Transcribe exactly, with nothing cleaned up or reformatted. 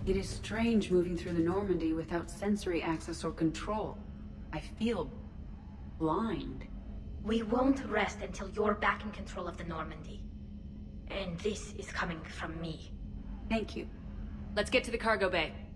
It is strange moving through the Normandy without sensory access or control. I feel blind. We won't rest until you're back in control of the Normandy. And this is coming from me. Thank you. Let's get to the cargo bay.